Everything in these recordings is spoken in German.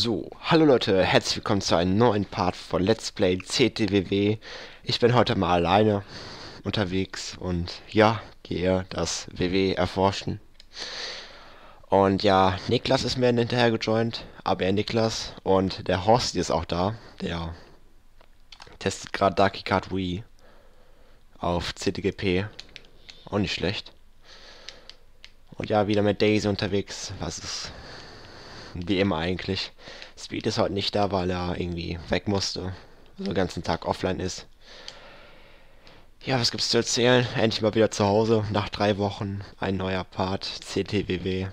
So, hallo Leute, herzlich willkommen zu einem neuen Part von Let's Play CTWW. Ich bin heute mal alleine unterwegs und ja, gehe das WW erforschen. Und ja, Niklas ist mir hinterher gejoint, aber Niklas und der Horst ist auch da. Der testet gerade Darky Card Wii auf CTGP. Auch nicht schlecht. Und ja, wieder mit Daisy unterwegs, was ist wie immer eigentlich. Speed ist heute nicht da, weil er irgendwie weg musste. Also den ganzen Tag offline ist. Ja, was gibt's zu erzählen? Endlich mal wieder zu Hause. Nach 3 Wochen ein neuer Part. CTWW.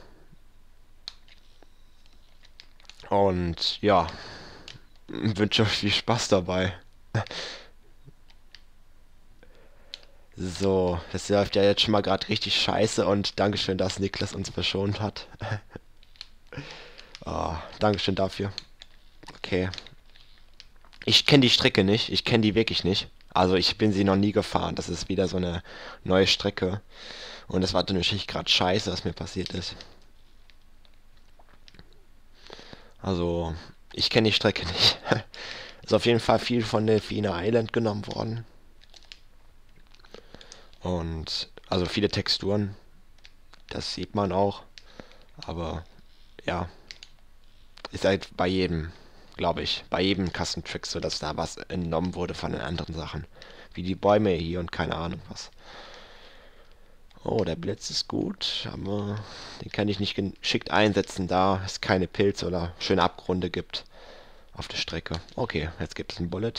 Und ja, wünsche euch viel Spaß dabei. So, das läuft ja jetzt schon mal gerade richtig scheiße und Dankeschön, dass Niklas uns verschont hat. Dankeschön dafür. Okay. Ich kenne die Strecke nicht. Ich kenne die wirklich nicht. Also ich bin sie noch nie gefahren. Das ist wieder so eine neue Strecke. Und das war natürlich gerade scheiße, was mir passiert ist. Also, ich kenne die Strecke nicht. Ist auf jeden Fall viel von Delfina Island genommen worden. Und, also viele Texturen. Das sieht man auch. Aber, ja. Ist halt bei jedem, glaube ich, bei jedem Custom Trick so, dass da was entnommen wurde von den anderen Sachen. Wie die Bäume hier und keine Ahnung was. Oh, der Blitz ist gut, aber den kann ich nicht geschickt einsetzen, da es keine Pilze oder schöne Abgründe gibt auf der Strecke. Okay, jetzt gibt es einen Bullet.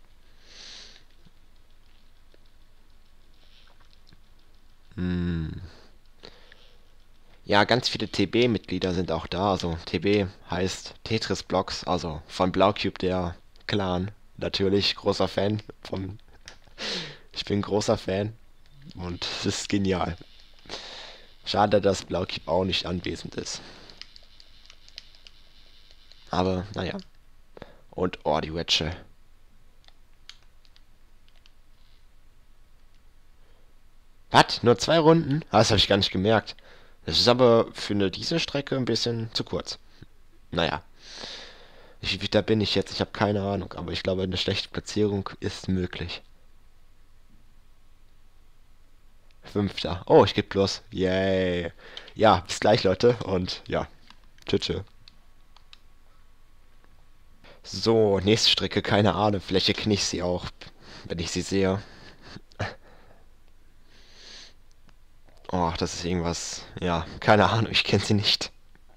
Ja, ganz viele TB-Mitglieder sind auch da. Also TB heißt Tetris Blocks, also von Blaucube der Clan. Natürlich großer Fan von. Ich bin großer Fan und es ist genial. Schade, dass Blaucube auch nicht anwesend ist. Aber naja. Und oh, die Wedge. Was? Nur 2 Runden? Ah, das habe ich gar nicht gemerkt. Das ist aber für diese Strecke ein bisschen zu kurz. Naja. Da bin ich jetzt? Ich habe keine Ahnung, aber ich glaube, eine schlechte Platzierung ist möglich. Fünfter. Oh, ich gebe Plus. Yay. Ja, bis gleich, Leute. Und ja, tschüss. So, nächste Strecke, keine Ahnung. Vielleicht erkenne ich sie auch, wenn ich sie sehe. Oh, das ist irgendwas. Ja, keine Ahnung, ich kenne sie nicht.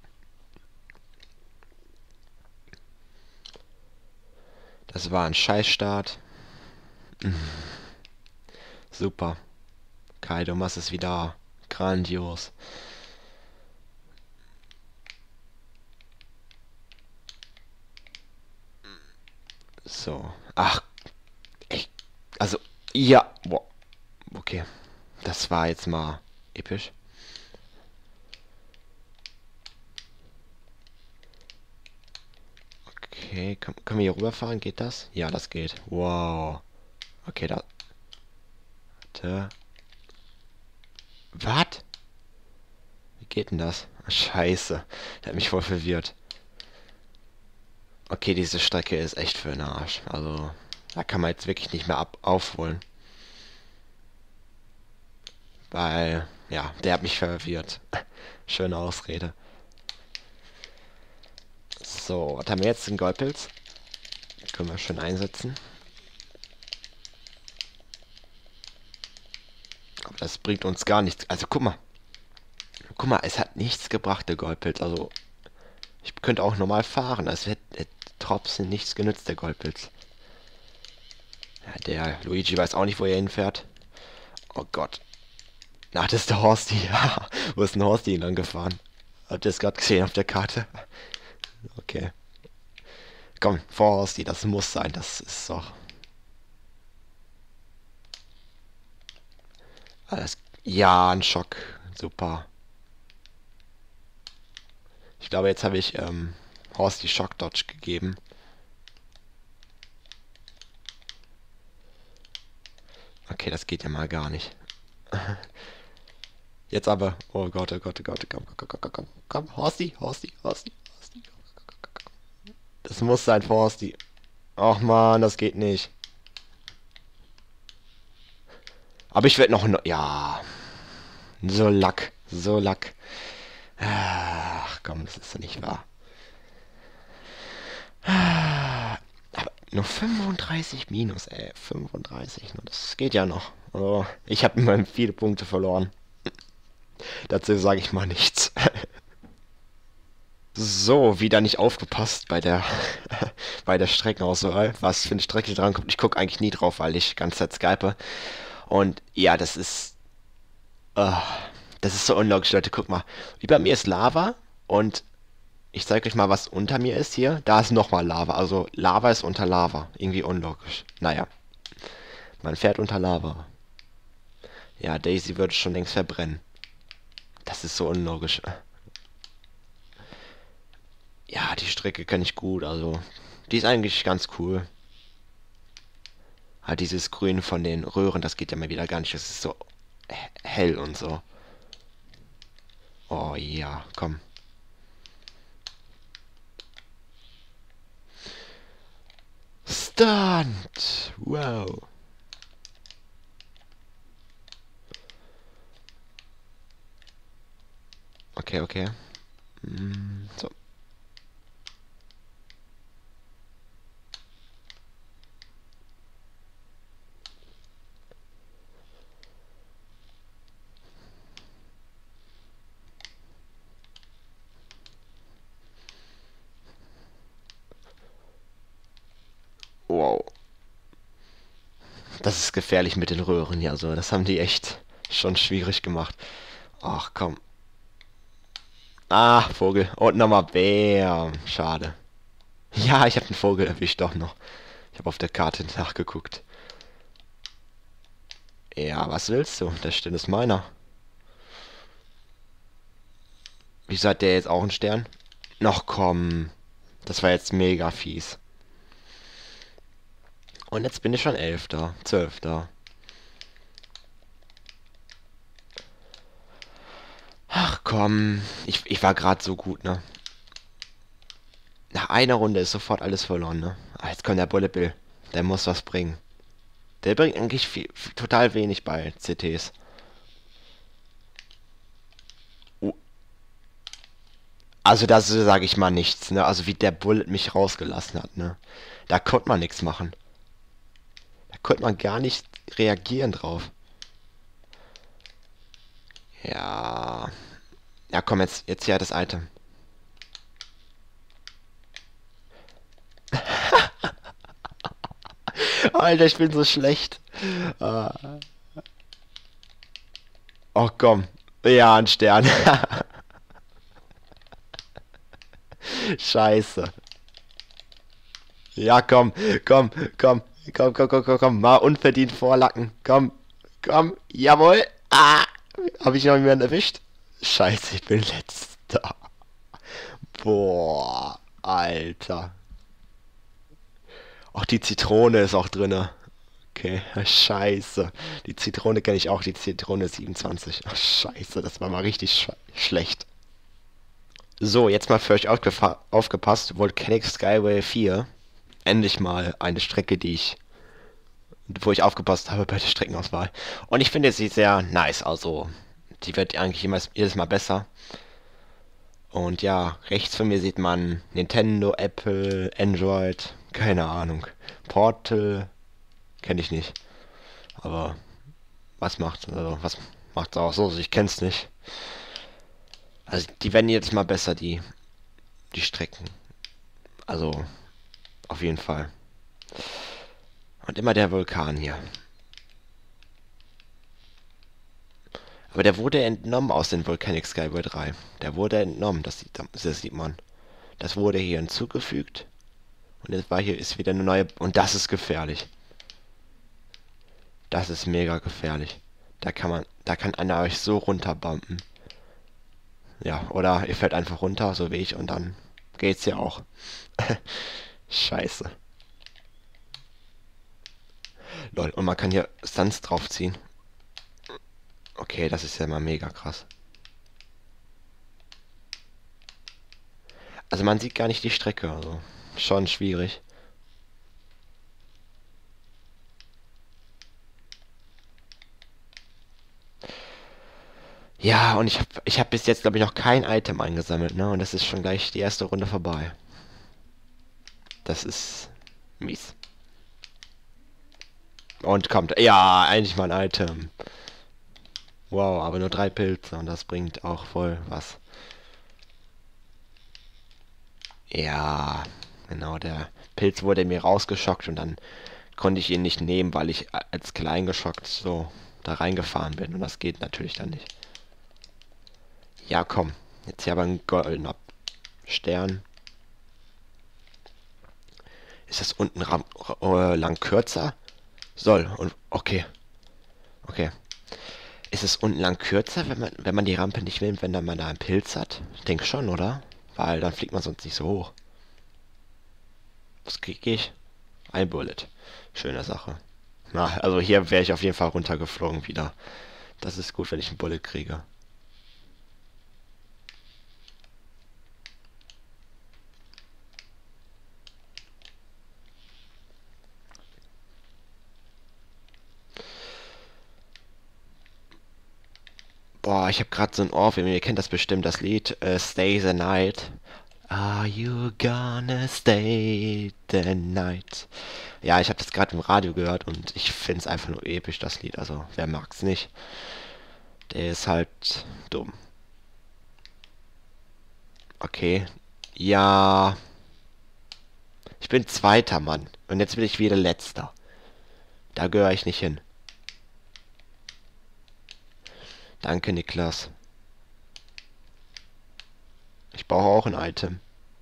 Das war ein Scheißstart. Super. Kaido, machst es wieder grandios. So. Ach, echt. Also, ja. Boah. Okay. Das war jetzt mal episch. Okay, können wir hier rüberfahren? Geht das? Ja, das geht. Wow. Okay, da. Warte. Was? Wie geht denn das? Scheiße. Der hat mich voll verwirrt. Okay, diese Strecke ist echt für den Arsch. Also, da kann man jetzt wirklich nicht mehr aufholen. Weil, ja, der hat mich verwirrt. Schöne Ausrede. So, was haben wir jetzt? Den Goldpilz. Können wir schön einsetzen. Aber das bringt uns gar nichts. Also, guck mal. Guck mal, es hat nichts gebracht, der Goldpilz. Also, ich könnte auch normal fahren. Es hätte trotzdem nichts genützt, der Goldpilz. Ja, der Luigi weiß auch nicht, wo er hinfährt. Oh Gott. Ach, das ist der Horsty. Ja, wo ist ein Horsty lang gefahren? Habt ihr das gerade gesehen auf der Karte? Okay. Komm, vor Horsty, das muss sein. Das ist doch. Alles. Ja, ein Schock. Super. Ich glaube, jetzt habe ich Horsty Shock Dodge gegeben. Okay, das geht ja mal gar nicht. Jetzt aber. Oh Gott, oh Gott, oh Gott. Komm, komm, komm, komm, komm. Komm, Horsty, Horsty, Horsty, Horsty. Das muss sein, Forsti. Ach man, das geht nicht. Aber ich werde noch... Ja, so Lack. So Lack. Ach komm, das ist doch nicht wahr. Aber nur 35 minus, ey. 35, nur das geht ja noch. Also, ich habe immerhin viele Punkte verloren. Dazu sage ich mal nichts. So, wieder nicht aufgepasst bei der bei der Streckenauswahl, was für eine Strecke dran kommt. Ich gucke eigentlich nie drauf, weil ich ganze Zeit skype. Und ja, ah, das ist so unlogisch, Leute. Guck mal, über mir ist Lava und ich zeige euch mal, was unter mir ist hier. Da ist nochmal Lava. Also Lava ist unter Lava. Irgendwie unlogisch. Naja, man fährt unter Lava. Ja, Daisy würde schon längst verbrennen. Das ist so unlogisch. Ja, die Strecke kenne ich gut, also die ist eigentlich ganz cool. Halt dieses Grün von den Röhren, das geht ja mal wieder gar nicht. Das ist so hell und so. Oh ja, komm. Stunt! Wow. Okay, okay. So. Wow. Das ist gefährlich mit den Röhren hier, so. Das haben die echt schon schwierig gemacht. Ach, komm. Ah, Vogel. Und nochmal Bär. Schade. Ja, ich habe den Vogel erwischt doch noch. Ich habe auf der Karte nachgeguckt. Ja, was willst du? Der Stern ist meiner. Wieso hat der jetzt auch einen Stern? Noch komm. Das war jetzt mega fies. Und jetzt bin ich schon 11. 12. Ach komm. Ich war gerade so gut, ne? Nach einer Runde ist sofort alles verloren, ne? Ah, jetzt kommt der Bullet Bill. Der muss was bringen. Der bringt eigentlich total wenig bei CTs. Oh, also das sage ich mal nichts, ne? Also wie der Bullet mich rausgelassen hat, ne? Da konnte man nichts machen. Da konnte man gar nicht reagieren drauf. Ja. Ja, komm, jetzt ja das Item. Alter, ich bin so schlecht. Ah. Oh, komm. Ja, ein Stern. Scheiße. Ja, komm, komm, komm, komm, komm, komm, komm, komm. Mal unverdient vorlacken. Komm, komm, jawohl. Ah, habe ich noch jemanden erwischt? Scheiße, ich bin letzter. Boah, Alter. Ach, die Zitrone ist auch drinne. Okay, scheiße. Die Zitrone kenne ich auch, die Zitrone 27. Ach, scheiße, das war mal richtig schlecht. So, jetzt mal für euch aufgepasst. Volcanic Skyway 4. Endlich mal eine Strecke, wo ich aufgepasst habe bei der Streckenauswahl. Und ich finde sie sehr nice, also die wird eigentlich jedes Mal besser. Und ja, rechts von mir sieht man Nintendo, Apple, Android, keine Ahnung. Portal, kenne ich nicht. Aber was macht's auch so? Ich kenn's nicht. Also die werden jetzt mal besser, die Strecken. Also auf jeden Fall. Und immer der Vulkan hier. Aber der wurde entnommen aus den Volcanic Skyway 3. Der wurde entnommen, das sieht man. Das wurde hier hinzugefügt. Und jetzt ist wieder eine neue. Und das ist gefährlich. Das ist mega gefährlich. Da kann einer euch so runterbumpen. Ja, oder ihr fällt einfach runter, so wie ich, und dann geht's ja auch. Scheiße. Lol, und man kann hier Stunts draufziehen. Okay, das ist ja mal mega krass. Also man sieht gar nicht die Strecke, also schon schwierig. Ja, und ich hab bis jetzt, glaube ich, noch kein Item eingesammelt, ne? Und das ist schon gleich die erste Runde vorbei. Das ist mies. Und kommt, ja, endlich mal ein Item. Wow, aber nur 3 Pilze und das bringt auch voll was. Ja, genau, der Pilz wurde mir rausgeschockt und dann konnte ich ihn nicht nehmen, weil ich als klein geschockt so da reingefahren bin und das geht natürlich dann nicht. Ja, komm, jetzt hier aber ein goldener Stern. Ist das unten lang kürzer? Soll und okay, okay. Ist es unten lang kürzer, wenn man die Rampe nicht nimmt, wenn dann man da einen Pilz hat? Ich denke schon, oder? Weil dann fliegt man sonst nicht so hoch. Was kriege ich? Ein Bullet. Schöne Sache. Na, also hier wäre ich auf jeden Fall runtergeflogen wieder. Das ist gut, wenn ich einen Bullet kriege. Boah, ich habe gerade so ein Ohrwurm. Ihr kennt das bestimmt, das Lied Stay the Night. Are you gonna stay the night? Ja, ich habe das gerade im Radio gehört und ich finde es einfach nur episch, das Lied. Also, wer mag's nicht? Der ist halt dumm. Okay. Ja, ich bin zweiter Mann. Und jetzt bin ich wieder letzter. Da gehöre ich nicht hin. Danke, Niklas. Ich brauche auch ein Item.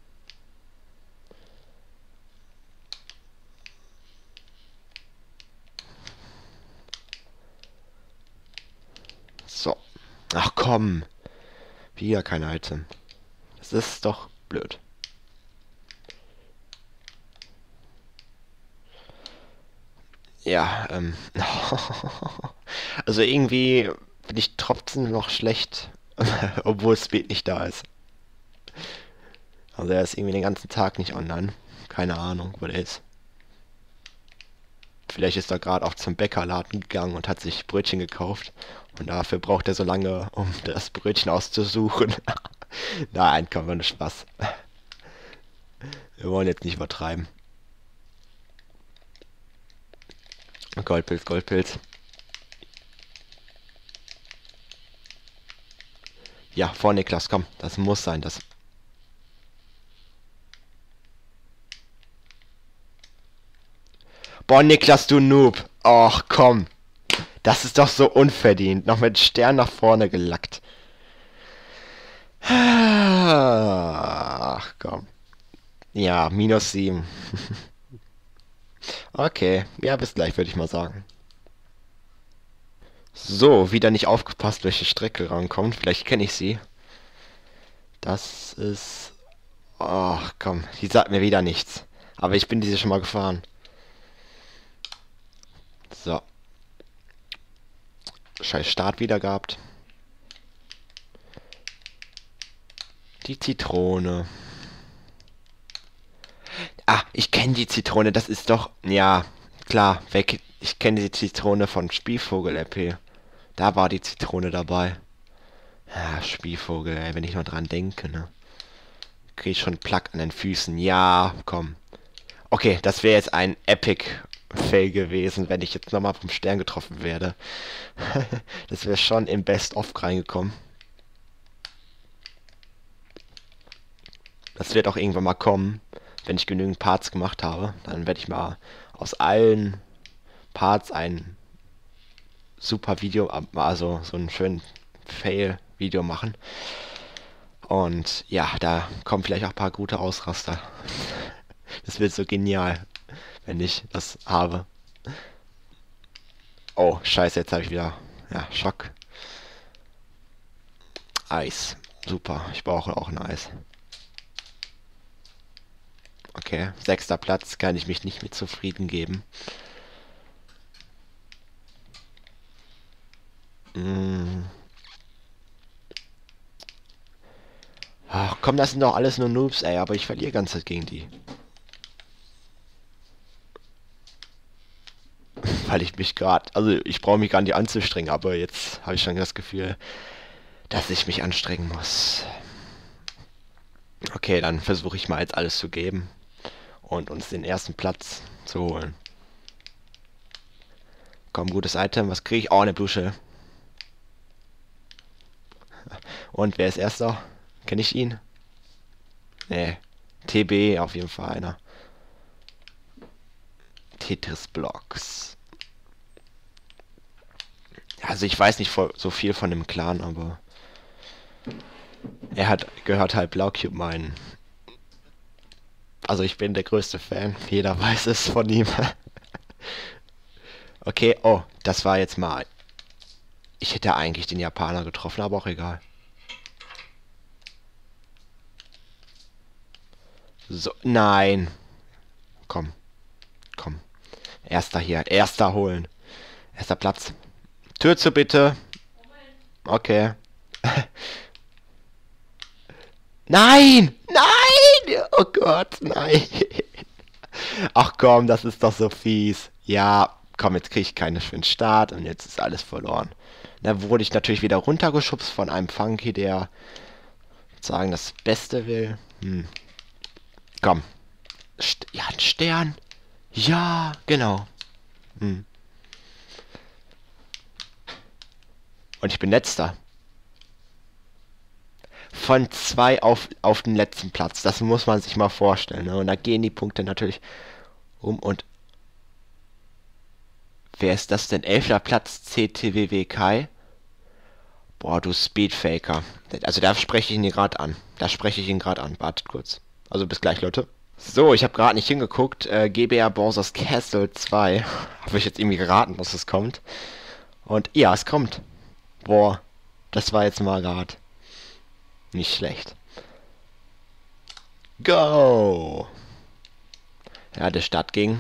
So. Ach komm. Wieder kein Item. Das ist doch blöd. Ja, also irgendwie bin ich trotzdem noch schlecht, obwohl Speed nicht da ist. Also er ist irgendwie den ganzen Tag nicht online. Keine Ahnung, wo der ist. Vielleicht ist er gerade auch zum Bäckerladen gegangen und hat sich Brötchen gekauft. Und dafür braucht er so lange, um das Brötchen auszusuchen. Nein, komm, war nur Spaß. Wir wollen jetzt nicht übertreiben. Goldpilz, Goldpilz. Ja, vor Niklas, komm. Das muss sein, das. Boah, Niklas, du Noob. Och, komm. Das ist doch so unverdient. Noch mit Stern nach vorne gelackt. Ach, komm. Ja, -7. Okay, ja, bis gleich, würde ich mal sagen. So, wieder nicht aufgepasst, welche Strecke rankommt. Vielleicht kenne ich sie. Das ist... Ach, komm, die sagt mir wieder nichts. Aber ich bin diese schon mal gefahren. So. Scheiß Start wieder gehabt. Die Zitrone. Ah, ich kenne die Zitrone. Das ist doch... Ja, klar. Ich kenne die Zitrone von Spielvogel RP. Da war die Zitrone dabei. Ja, Spielvogel, ey, wenn ich nur dran denke, ne? Krieg ich schon Plack an den Füßen. Ja, komm. Okay, das wäre jetzt ein Epic-Fail gewesen, wenn ich jetzt nochmal vom Stern getroffen werde. Das wäre schon im Best-of reingekommen. Das wird auch irgendwann mal kommen, wenn ich genügend Parts gemacht habe. Dann werde ich mal aus allen Parts ein super Video, also so einen schönen Fail-Video machen. Und ja, da kommen vielleicht auch ein paar gute Ausraster. Das wird so genial, wenn ich das habe. Oh, scheiße, jetzt habe ich wieder... Ja, Schock. Eis. Super, ich brauche auch ein Eis. Okay, 6. Platz, kann ich mich nicht mit zufrieden geben. Ach komm, das sind doch alles nur Noobs, ey, aber ich verliere ganz Zeit gegen die. weil ich mich gerade, also ich brauche mich gar nicht anzustrengen, aber jetzt habe ich schon das Gefühl, dass ich mich anstrengen muss. Okay, dann versuche ich mal jetzt alles zu geben und uns den ersten Platz zu holen. Komm, gutes Item, was kriege ich? Oh, eine Blue. Und wer ist erster? Kenne ich ihn? Nee. TB auf jeden Fall einer. Tetris Blocks. Also ich weiß nicht so viel von dem Clan, aber gehört halt Blaukube meinen. Also ich bin der größte Fan. Jeder weiß es von ihm. Okay, oh, das war jetzt mal. Ich hätte eigentlich den Japaner getroffen, aber auch egal. So, nein. Komm, komm. Erster hier, erster holen. Erster Platz. Tür zu bitte. Okay. Nein! Nein! Oh Gott, nein. Ach komm, das ist doch so fies. Ja, komm, jetzt kriege ich keine für den Start und jetzt ist alles verloren. Da wurde ich natürlich wieder runtergeschubst von einem Funky, der sozusagen das Beste will. Komm. Ja, ein Stern. Ja, genau. Und ich bin letzter. Von 2 auf den letzten Platz. Das muss man sich mal vorstellen. Ne? Und da gehen die Punkte natürlich um. Und wer ist das denn? 11. Platz CTWW Kai. Boah, du Speedfaker. Also da spreche ich ihn gerade an. Wartet kurz. Also bis gleich, Leute. So, ich habe gerade nicht hingeguckt. GBR Bowser's Castle 2. Habe ich jetzt irgendwie geraten, dass es kommt. Und ja, es kommt. Boah, das war jetzt mal gerade nicht schlecht. Go! Ja, der Start ging.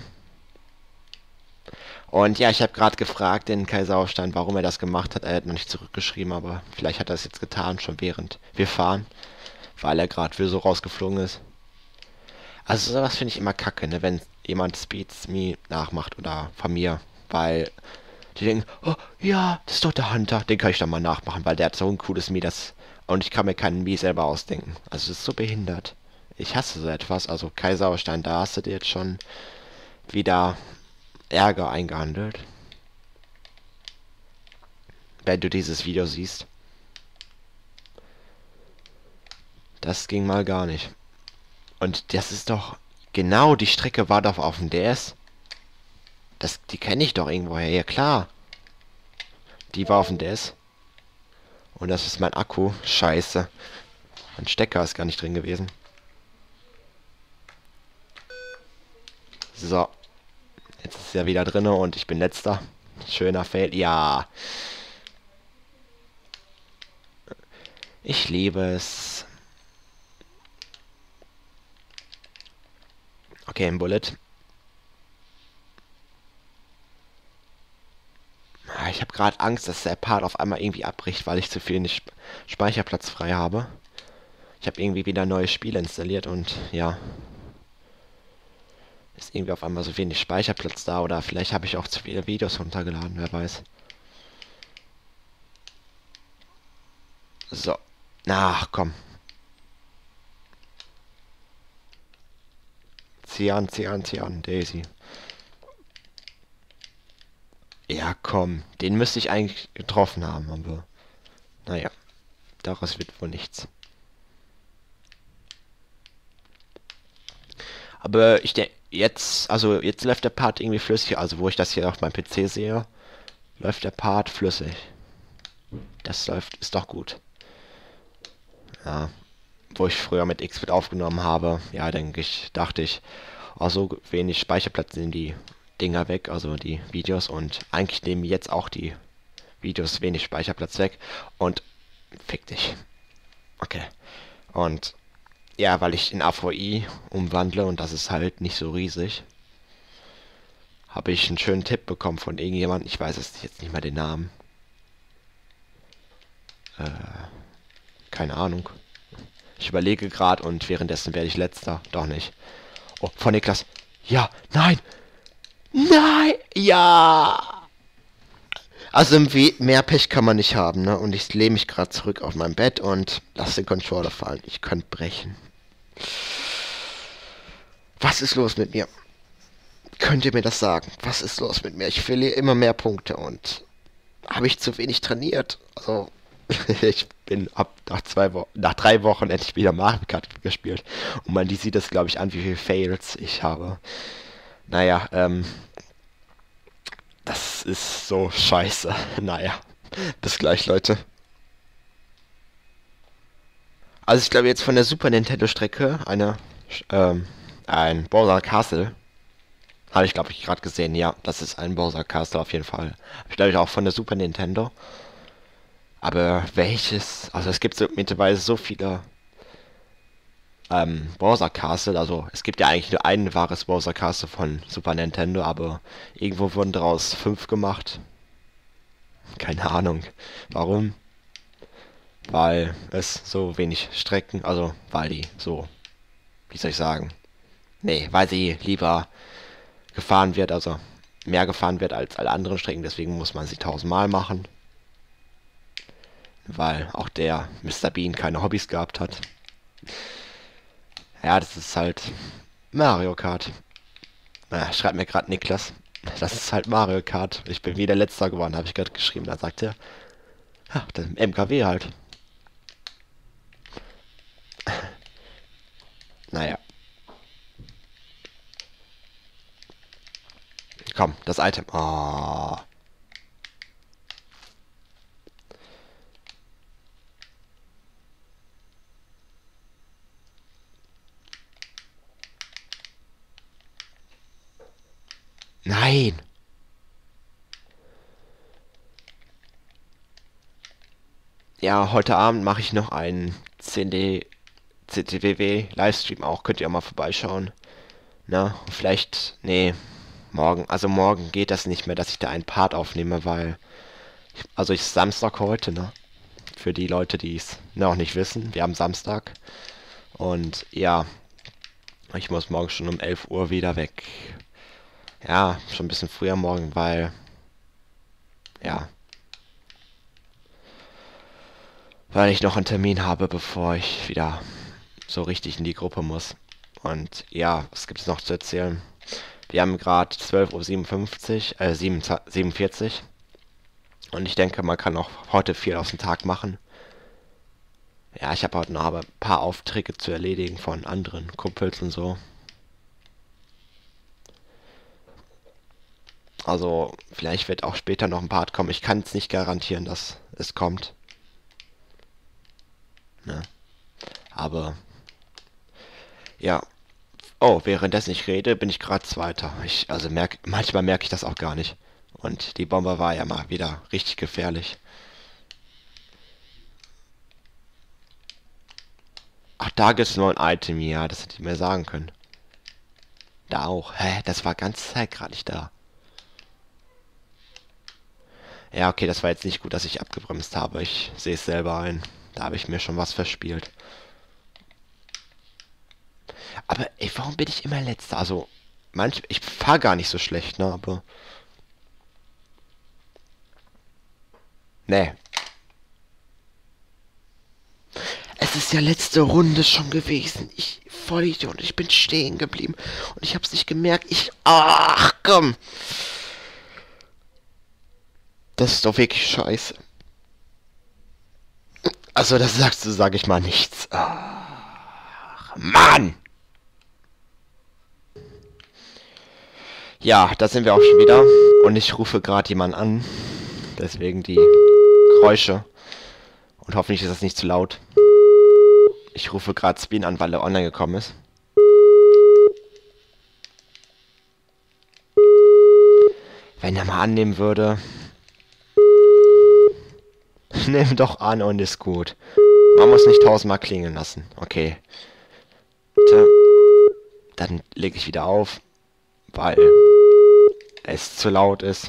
Und ja, ich habe gerade gefragt den Kaiseraufstand, warum er das gemacht hat. Er hat noch nicht zurückgeschrieben, aber vielleicht hat er es jetzt getan, schon während wir fahren. Weil er gerade so rausgeflogen ist. Also sowas finde ich immer kacke, ne, wenn jemand Speeds Me nachmacht oder von mir. Weil die denken, oh ja, das ist doch der Hunter, den kann ich doch mal nachmachen, weil der hat so ein cooles Me, das... Und ich kann mir keinen Me selber ausdenken. Also das ist so behindert. Ich hasse so etwas. Also Kaiseraufstein, da hast du dir jetzt schon wieder Ärger eingehandelt. Wenn du dieses Video siehst. Das ging mal gar nicht. Und das ist doch... Genau, die Strecke war doch auf dem DS. Die kenne ich doch irgendwoher. Ja, klar. Die war auf dem DS. Und das ist mein Akku. Scheiße. Mein Stecker ist gar nicht drin gewesen. So. Jetzt ist er wieder drin und ich bin letzter. Schöner Fail. Ja. Ich liebe es. Okay, ein Bullet. Ich habe gerade Angst, dass der Part auf einmal irgendwie abbricht, weil ich zu viel Speicherplatz frei habe. Ich habe irgendwie wieder ein neues Spiel installiert und ja. Ist irgendwie auf einmal so wenig Speicherplatz da oder vielleicht habe ich auch zu viele Videos runtergeladen, wer weiß. So. Ach, komm. Zieh an, Daisy. Ja, komm. Den müsste ich eigentlich getroffen haben, aber... Naja. Daraus wird wohl nichts. Aber ich denke, jetzt läuft der Part irgendwie flüssig. Also, wo ich das hier auf meinem PC sehe, läuft der Part flüssig. Das ist doch gut. Ja. Wo ich früher mit Xvid aufgenommen habe, ja, dachte ich, oh, so wenig Speicherplatz nehmen die Dinger weg, also die Videos, und eigentlich nehmen jetzt auch die Videos wenig Speicherplatz weg und fick dich. Okay. Und ja, weil ich in AVI umwandle und das ist halt nicht so riesig, habe ich einen schönen Tipp bekommen von irgendjemandem, ich weiß jetzt nicht mal den Namen. Keine Ahnung. Ich überlege gerade und währenddessen werde ich letzter. Doch nicht. Oh, von Niklas. Ja, nein! Nein! Ja! Also mehr Pech kann man nicht haben, ne? Und ich lehne mich gerade zurück auf mein Bett und lasse den Controller fallen. Ich könnte brechen. Was ist los mit mir? Könnt ihr mir das sagen? Was ist los mit mir? Ich verliere immer mehr Punkte und habe ich zu wenig trainiert? Also, ich bin ab nach 3 Wochen endlich wieder Mario Kart gespielt. Und man die sieht das, glaube ich, an, wie viele Fails ich habe. Naja, das ist so scheiße. Naja, bis gleich, Leute. Also ich glaube jetzt von der Super Nintendo Strecke ähm, ein Bowser Castle. Habe ich glaube ich gerade gesehen. Ja, das ist ein Bowser Castle auf jeden Fall. Habe ich glaube ich auch von der Super Nintendo. Aber welches? Also es gibt so mittlerweile so viele Bowser Castle. Also es gibt ja eigentlich nur ein wahres Bowser Castle von Super Nintendo, aber irgendwo wurden daraus 5 gemacht. Keine Ahnung. Warum? Weil es so wenig Strecken, also weil die so, wie soll ich sagen? Nee, weil sie lieber gefahren wird, also mehr gefahren wird als alle anderen Strecken, deswegen muss man sie 1000-mal machen. Weil auch der Mr. Bean keine Hobbys gehabt hat. Ja, das ist halt Mario Kart. Schreibt mir gerade Niklas. Das ist halt Mario Kart. Ich bin wieder Letzter geworden, habe ich gerade geschrieben. Da sagt er, ja, das MKW halt. Naja, komm, das Item. Oh. Nein. Ja, heute Abend mache ich noch einen CTWW Livestream auch. Könnt ihr auch mal vorbeischauen. Na, vielleicht, nee, morgen. Also morgen geht das nicht mehr, dass ich da einen Part aufnehme, weil, also ich Samstag heute, ne? Für die Leute, die es noch nicht wissen. Wir haben Samstag. Und ja, ich muss morgen schon um 11 Uhr wieder weg. Ja, schon ein bisschen früher morgen, weil, ja, weil ich noch einen Termin habe, bevor ich wieder so richtig in die Gruppe muss. Und ja, was gibt es noch zu erzählen? Wir haben gerade 12:57 Uhr, 47. Und ich denke, man kann auch heute viel aus dem Tag machen. Ja, ich habe heute noch aber ein paar Aufträge zu erledigen von anderen Kumpels und so. Also, vielleicht wird auch später noch ein Part kommen. Ich kann es nicht garantieren, dass es kommt. Ne? Aber, ja. Oh, währenddessen ich rede, bin ich gerade Zweiter. Also manchmal merke ich das auch gar nicht. Und die Bombe war ja mal wieder richtig gefährlich. Ach, da gibt's nur ein Item, ja, das hätte ich mir sagen können. Da auch. Hä? Das war ganze Zeit gerade nicht da. Ja, okay, das war jetzt nicht gut, dass ich abgebremst habe. Ich sehe es selber ein. Da habe ich mir schon was verspielt. Aber ey, warum bin ich immer letzter? Also, ich fahre gar nicht so schlecht, ne? Aber. Nee. Es ist ja letzte Runde schon gewesen. Ich Vollidiot, ich bin stehen geblieben. Und ich hab's nicht gemerkt. Ach komm. Das ist doch wirklich scheiße. Also, das sagst du, sag ich mal nichts. Ach, Mann! Ja, da sind wir auch schon wieder. Und ich rufe gerade jemanden an. Deswegen die Geräusche. Und hoffentlich ist das nicht zu laut. Ich rufe gerade Spin an, weil er online gekommen ist. Wenn er mal annehmen würde. Nimm doch an und ist gut. Man muss nicht 1000-mal klingeln lassen. Okay. Bitte. Dann lege ich wieder auf, weil es zu laut ist.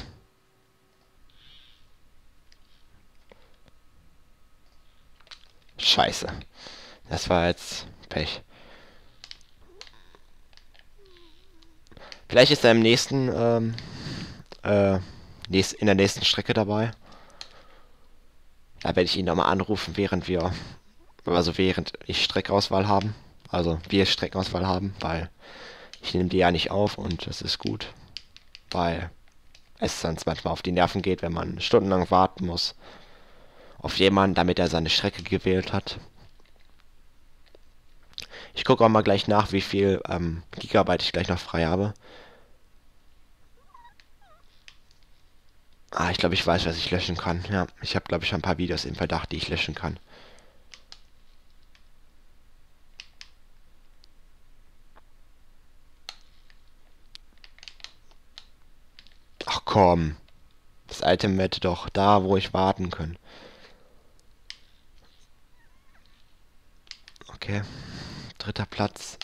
Scheiße. Das war jetzt Pech. Vielleicht ist er im nächsten in der nächsten Strecke dabei. Da werde ich ihn nochmal anrufen, während ich Streckauswahl haben. Also wir Streckenauswahl haben, weil ich nehme die ja nicht auf und das ist gut. Weil es sonst manchmal auf die Nerven geht, wenn man stundenlang warten muss auf jemanden, damit er seine Strecke gewählt hat. Ich gucke auch mal gleich nach, wie viel Gigabyte ich gleich noch frei habe. Ah, ich glaube, ich weiß, was ich löschen kann. Ja, ich habe, glaube ich, schon ein paar Videos im Verdacht, die ich löschen kann. Ach komm. Das Item hätte doch da, wo ich warten können. Okay. 3. Platz.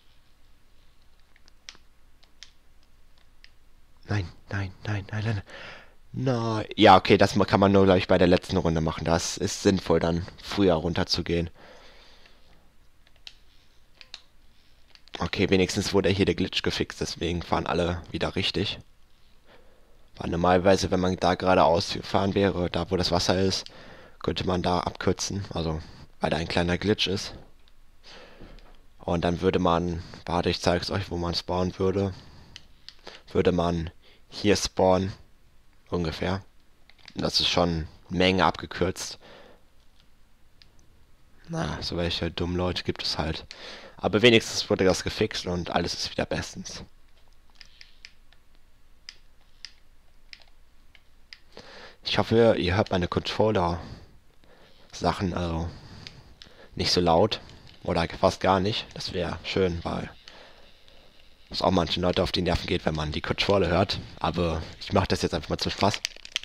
Nein, nein, nein, nein, nein. Nein. Ja, okay, das kann man nur, glaube ich, bei der letzten Runde machen. Das ist sinnvoll, dann früher runterzugehen. Okay, wenigstens wurde hier der Glitch gefixt, deswegen fahren alle wieder richtig. Weil normalerweise, wenn man da geradeaus gefahren wäre, da wo das Wasser ist, könnte man da abkürzen. Also, weil da ein kleiner Glitch ist. Und dann würde man, warte, ich zeige es euch, wo man spawnen würde. Würde man hier spawnen, ungefähr. Das ist schon eine Menge abgekürzt. Na, so welche dummen Leute gibt es halt. Aber wenigstens wurde das gefixt und alles ist wieder bestens. Ich hoffe, ihr hört meine Controller-Sachen, also nicht so laut. Oder fast gar nicht. Das wäre schön, weil es auch manchen Leuten auf die Nerven geht, wenn man die Controller hört. Aber ich mache das jetzt einfach mal zum Spaß.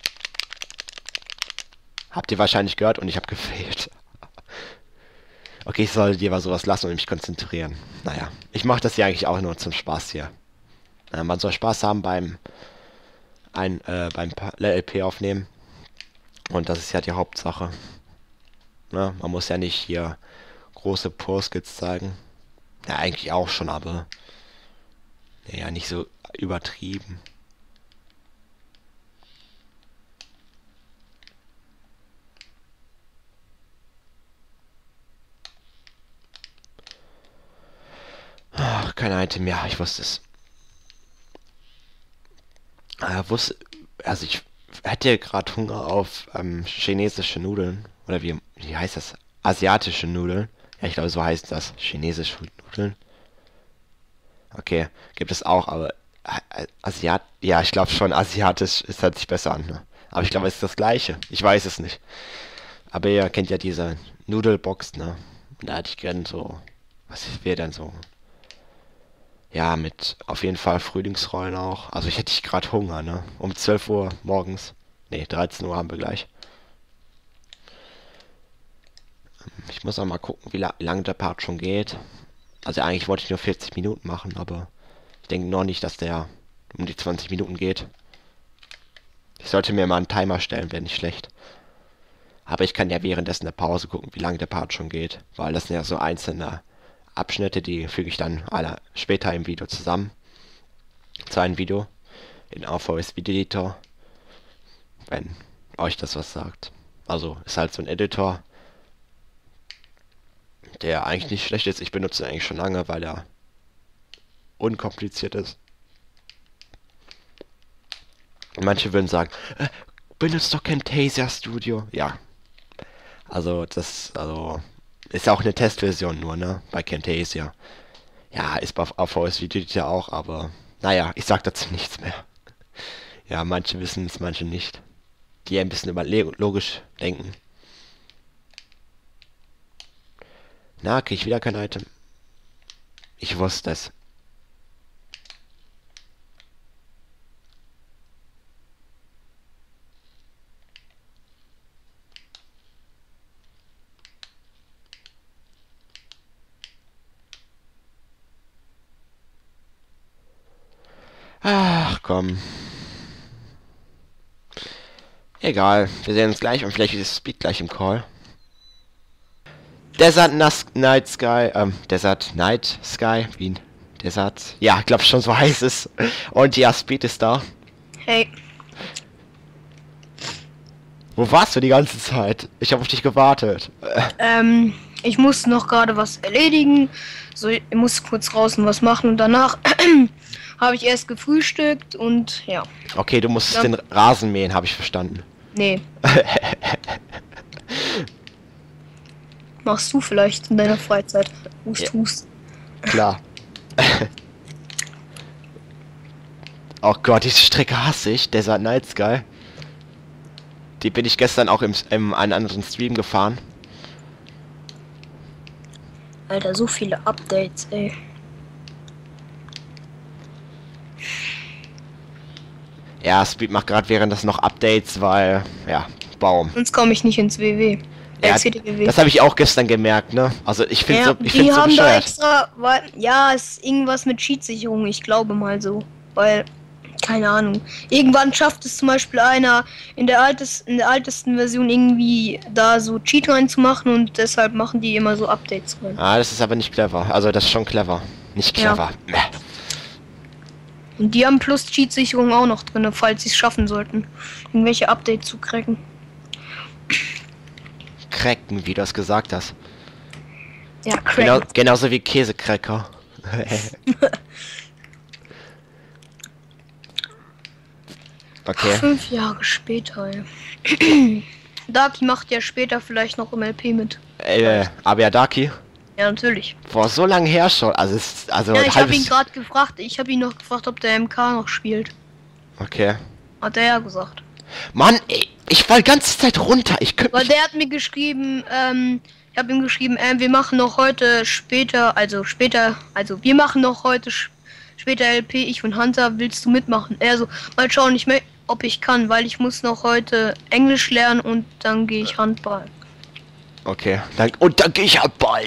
Habt ihr wahrscheinlich gehört und ich habe gefehlt. Okay, ich soll dir mal sowas lassen und mich konzentrieren. Naja, ich mache das ja eigentlich auch nur zum Spaß hier. Man soll Spaß haben beim LP aufnehmen. Und das ist ja die Hauptsache. Na, man muss ja nicht hier große Pro-Skills zeigen. Ja, eigentlich auch schon, aber ja, nicht so übertrieben. Ach, kein Item mehr, ich wusste es. Also ich hätte gerade Hunger auf chinesische Nudeln. Oder wie heißt das? Asiatische Nudeln. Ja, ich glaube, so heißt das. Chinesische Nudeln. Okay, gibt es auch, aber ja, ich glaube schon, asiatisch ist hört sich besser an. Ne? Aber ich glaube, es ist das gleiche. Ich weiß es nicht. Aber ihr kennt ja diese Nudelbox, ne? Da hatte ich gern so, was wäre denn so? Ja, mit auf jeden Fall Frühlingsrollen auch. Also ich hätte gerade Hunger, ne? Um 12 Uhr morgens. Ne, 13 Uhr haben wir gleich. Ich muss auch mal gucken, wie lange der Part schon geht. Also eigentlich wollte ich nur 40 Minuten machen, aber ich denke noch nicht, dass der um die 20 Minuten geht. Ich sollte mir mal einen Timer stellen, wäre nicht schlecht. Aber ich kann ja währenddessen der Pause gucken, wie lange der Part schon geht. Weil das sind ja so einzelne Abschnitte, die füge ich dann alle später im Video zusammen. Zu einem Video. In AVS Video Editor. Wenn euch das was sagt. Also ist halt so ein Editor, der eigentlich nicht schlecht ist. Ich benutze ihn eigentlich schon lange, weil er unkompliziert ist. Manche würden sagen, benutzt doch Camtasia Studio. Ja. Also ist auch eine Testversion nur, ne? Bei Camtasia. Ja, ist bei AVS Video Editor auch, aber naja, ich sag dazu nichts mehr. Ja, manche wissen es, manche nicht. Die ein bisschen logisch denken. Na, krieg ich wieder kein Item. Ich wusste es. Ach komm. Egal, wir sehen uns gleich und vielleicht ist Speed gleich im Call. Night Sky, Desert Night Sky, Wien. Desert, ja, ich glaube schon so heißt es. Und ja, Speed ist da. Hey. Wo warst du die ganze Zeit? Ich habe auf dich gewartet. Ich musste noch gerade was erledigen. So, ich musste kurz raus und was machen und danach habe ich erst gefrühstückt und ja. Okay, du musstest Ja. den Rasen mähen, habe ich verstanden. Nee. Machst du vielleicht in deiner Freizeit? Hust, Ja. hust. Klar. Oh Gott, diese Strecke hasse ich. Desert Night Sky. Die bin ich gestern auch im einen anderen Stream gefahren. Alter, so viele Updates, ey. Ja, Speed macht gerade während das noch Updates, weil, ja, Baum. Sonst komme ich nicht ins WW. Ja, CDWW. das habe ich auch gestern gemerkt, ne? Also ich finde Ja, so, ich die find's so haben da bescheuert. extra, weil, ja, es ist irgendwas mit Cheatsicherung, ich glaube mal so. Weil, keine Ahnung. Irgendwann schafft es zum Beispiel einer in der ältesten Version irgendwie da so Cheat reinzumachen und deshalb machen die immer so Updates rein. Ah, das ist aber nicht clever. Also das ist schon clever. Nicht Ja. clever. Und die haben plus Cheat-Sicherung auch noch drin, falls sie es schaffen sollten, irgendwelche Updates zu cracken. Cracken, wie du es gesagt hast. Ja, cracken. Genauso wie Käsecracker. Okay. 5 Jahre später, ja. Darky macht ja später vielleicht noch im LP mit. Abiadaki? Ja, natürlich. Vor so lang her schon. Also Ja, ich habe ihn halbes. gerade gefragt. Ich habe ihn noch gefragt, ob der MK noch spielt. Okay. Hat er ja gesagt. Mann, ey, ich fall ganze Zeit runter. Ich könnte. Weil der hat mir geschrieben, ich habe ihm geschrieben, wir machen noch heute später, also wir machen noch heute später LP, ich und Hunter, willst du mitmachen? Er so, mal schauen, ob ich kann, weil ich muss noch heute Englisch lernen und dann gehe ich Handball. Okay. Und dann geh ich ab Ball.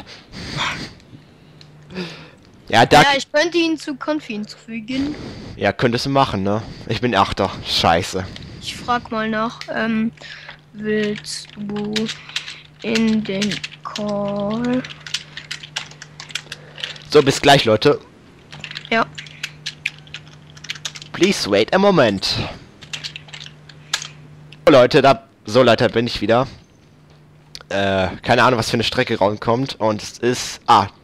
Ja, da. Ja, ich könnte ihn zu Konfi hinzufügen. Ja, könntest du machen, ne? Ich bin Achter. Scheiße. Ich frag mal nach, willst du in den Call? So, bis gleich, Leute. Ja. Please wait a moment. So, Leute, Leute, bin ich wieder. Keine Ahnung, was für eine Strecke rauskommt. Und es ist.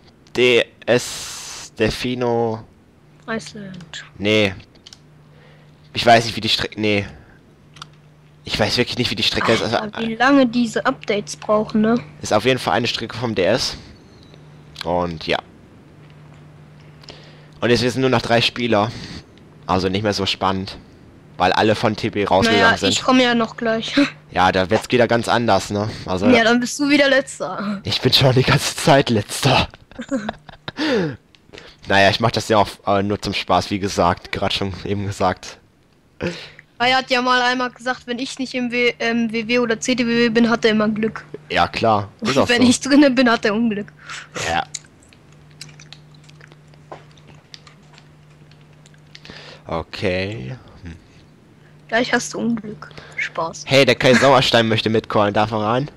Delfino. Iceland. Nee. Ich weiß nicht, wie die Strecke. Nee. Ich weiß wirklich nicht, wie die Strecke ist. Also, Alter, wie lange diese Updates brauchen, ne? ist auf jeden Fall eine Strecke vom DS. Und ja. Und jetzt sind nur noch 3 Spieler. Also nicht mehr so spannend. Weil alle von TB rausgegangen Naja, sind. ich komme ja noch gleich. Ja, da wird's wieder ganz anders, ne? Also. Ja, dann bist du wieder letzter. Ich bin schon die ganze Zeit letzter. Naja, ich mach das ja auch nur zum Spaß, wie gesagt. Gerade schon eben gesagt. Er hat ja mal einmal gesagt, wenn ich nicht im WW oder CTWW bin, hat er immer Glück. Ja, klar. Ist auch Wenn so. ich drinnen bin, hat er Unglück. Ja. Okay. Gleich hast du Unglück. Spaß. Hey, der Kai Sauerstein möchte mitcallen. Darf er rein?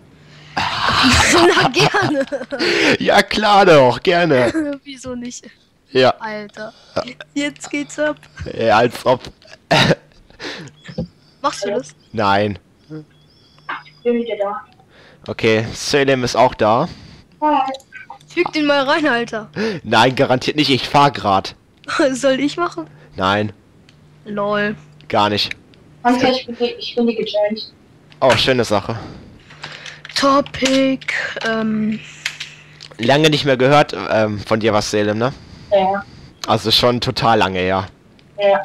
Na, gerne. Ja, klar doch. Gerne. Wieso nicht? Ja. Alter. Jetzt geht's ab. Ja, als ob. Machst du das? Nein. Ich bin wieder da. Okay, Selim ist auch da. Hi. Füg den mal rein, Alter. Nein, garantiert nicht. Ich fahr grad. Soll ich machen? Nein, Lol. gar nicht. Danke, ich bin die gejoint. Oh, schöne Sache. Topic, Lange nicht mehr gehört von dir was, Selim, ne? Ja. Also schon total lange, ja. Ja.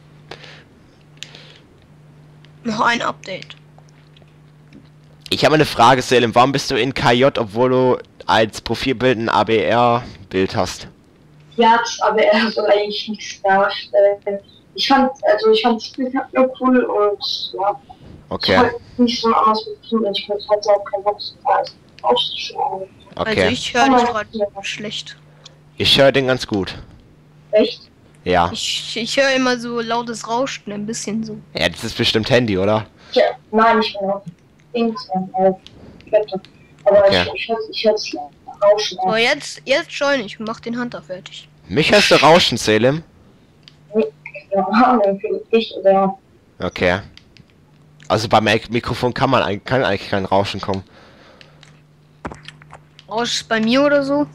noch ein Update. Ich habe eine Frage, Selim. Warum bist du in KJ, obwohl du als Profilbild ein ABR-Bild hast? Ja, aber er soll eigentlich nichts darstellen. Ich fand das Spiel nur cool und ja. Ich Okay, wollte nicht so anders befinden und ich hatte auch keinen Bock zu auszuschlagen. okay. Also ich höre dich gerade schlecht. Ich höre den ganz gut. Echt? Ja. Ich höre immer so lautes Rauschen, ein bisschen so. Ja, das ist bestimmt Handy, oder? Ja, nein, ich bin auf Dings, Laptop. Aber Okay. ich höre es rauschen. So, jetzt join ich, mach den Hunter fertig. Mich hörst du rauschen, Selim? Ja, dann für dich oder Okay. Also beim Mikrofon kann eigentlich kein Rauschen kommen. Rausch bei mir oder so?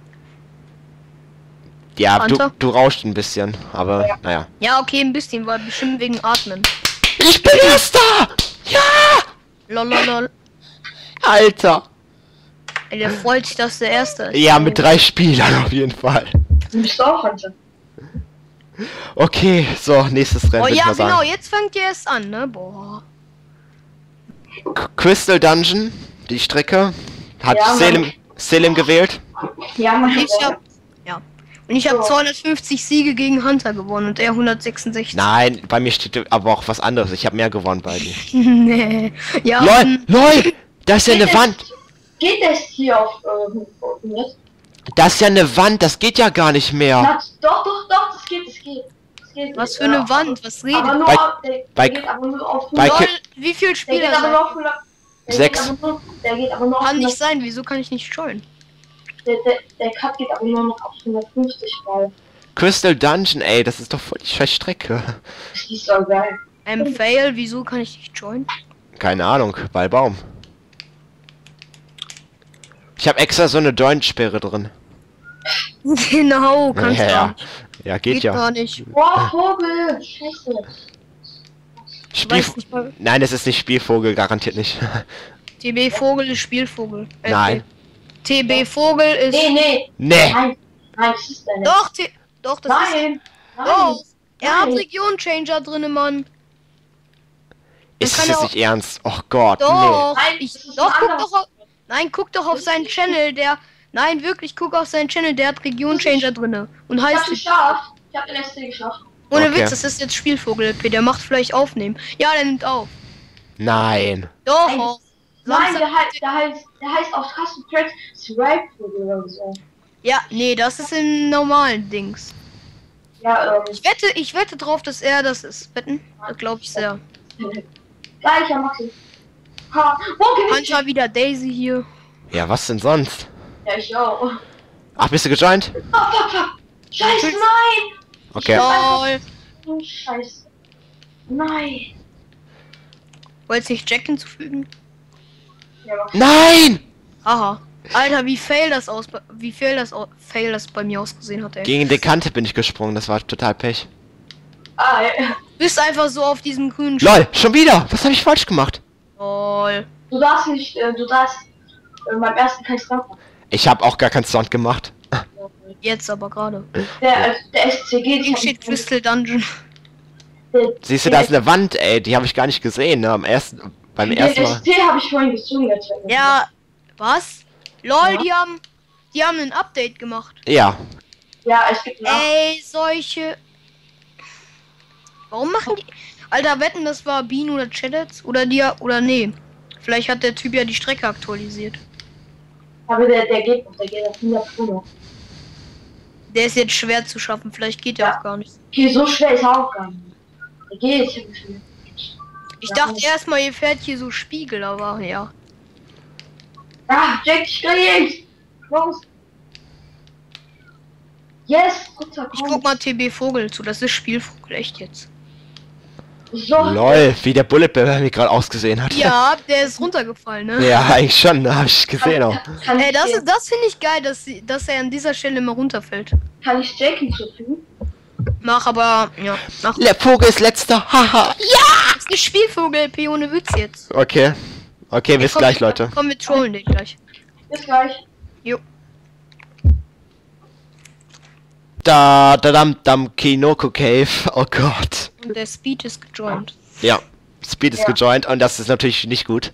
Ja, Hunter? du rauscht ein bisschen, aber naja. Ja, okay, ein bisschen, weil bestimmt wegen Atmen. Ich bin Erster! Ja! Lololol. Alter! Ey, der freut sich, dass der Erste ist. Ja, mit 3 Spielern auf jeden Fall. Du bist auch Hunter. Okay, so, nächstes Rennen, Oh würde ich ja, mal genau, sagen. jetzt fängt ihr erst an, ne? Boah. Crystal Dungeon, die Strecke. Hat Ja, Selim gewählt. Ja, man Ich hab, ja. Und ich habe So. 250 Siege gegen Hunter gewonnen und er 166. Nein, bei mir steht aber auch was anderes. Ich habe mehr gewonnen bei dir. Nee. Ja, LOL! Da ist ja eine Wand! Geht das hier auf jetzt? Das ist ja eine Wand, das geht ja gar nicht mehr. Na, doch, das geht. Das geht was für eine Wand, was Aber redet? nur Bei- auf, der bei- geht aber nur auf bei 100. Lol, wie viel Der geht Spieler aber seid nur ihr? auf 100. Der 6. geht aber nur- Der geht aber nur auf Kann 100. nicht sein, wieso kann ich nicht joinen? Der Cut geht aber nur noch auf 150 Mal. Crystal Dungeon, ey, das ist doch voll die scheiß Strecke. Das ist so geil. Fail, wieso kann ich nicht joinen? Keine Ahnung, bei Baum. Ich habe extra so eine Joint-Sperre drin. Genau, kannst du. Ja, ja, geht ja. gar nicht. Boah, Vogel! Scheiße. Spiel Weiß nicht mal. Nein, das ist nicht Spielvogel, garantiert nicht. TB Vogel ist Spielvogel. Nein. TB Vogel ist. Nee. Nee. Nein, das ist der nicht. Doch, das ist. Nein. Doch. Er hat Nein. Region-Changer drinne, Mann. Ist kann das ja jetzt nicht ernst? Och Gott, nee. Doch. Nein, das ist Doch, ein guck anderes- doch auf. Nein, guck doch auf seinen Channel, der. Nein, wirklich, guck auf seinen Channel, der hat Region-Changer drinne. Und Ich hab's heißt. geschafft. Ich hab den SC geschafft. Ohne Okay. Witz, das ist jetzt Spielvogel LP, der macht vielleicht aufnehmen. Ja, der nimmt auf. Nein. Doch, Nein. auf. Nein, Samstag- der heißt auf Tastentrack Swagvogel oder so. Ja, nee, das ist in normalen Dings. Ja, Ich wette drauf, dass er das ist. Wetten? Das glaube ich sehr. Gleicher Maxi. Ha, wo gewinnt? Manchmal wieder Daisy hier. Ja, was denn sonst? Ja, ich auch. Ach, bist du gejoint? Fuck. Scheiße, nein! Okay. Lol. Oh, Scheiße. Nein. Wolltest du nicht Jack hinzufügen? Ja, Maxi. Nein! Aha. Alter, wie fail das bei mir ausgesehen hat, ey. Gegen die Kante bin ich gesprungen, das war total Pech. Ah, ja. Du bist einfach so auf diesem grünen LOL, schon wieder! Was habe ich falsch gemacht? Lol. Du darfst nicht, beim ersten kein Stunt machen. Ich habe auch gar keinen Sound gemacht. Jetzt aber gerade. Der SCG, Hier steht Crystal Dungeon. Siehst du, da ist eine Wand, ey, die habe ich gar nicht gesehen, ne? Beim Den ersten Mal. SC habe ich vorhin gezoomt. Ja, was? Lol, Ja. die haben ein Update gemacht. Ja. Ja, es gibt noch. Ey, solche. Warum machen die. Alter, wetten, das war Bean oder Chedets? Oder nee. Vielleicht hat der Typ ja die Strecke aktualisiert. Aber der geht noch, der geht auf 100 Pro. Der ist jetzt schwer zu schaffen, vielleicht geht er Ja. auch gar nicht. Okay, so schwer ist er auch gar nicht. Der geht jetzt nicht. Ich Ja. dachte erstmal, ihr fährt hier so Spiegel, aber ja. Ah, Jack, ich krieg! Los! Yes! Guter, Ich guck mal TB Vogel zu, das ist Spielvogel, echt jetzt. So. LOL, wie der Bullet bei mir gerade ausgesehen hat. Ja, der ist runtergefallen, ne? Ja, eigentlich schon, ne? Hab ich gesehen auch. Kann Ey, ich, das finde ich geil, dass er an dieser Stelle immer runterfällt. kann ich Jack hinzufügen? Mach aber, ja, mach. Der Vogel ist letzter, haha. Das ist Spielvogel, P ohne Witz jetzt. Okay. Okay, bis Komm, gleich, Leute. Komm, wir trollen den gleich. Bis gleich. Jo. Dam, Kinoko Cave. Oh Gott. Und der Speed ist gejoint. Ja. Speed ist Ja. gejoint und das ist natürlich nicht gut.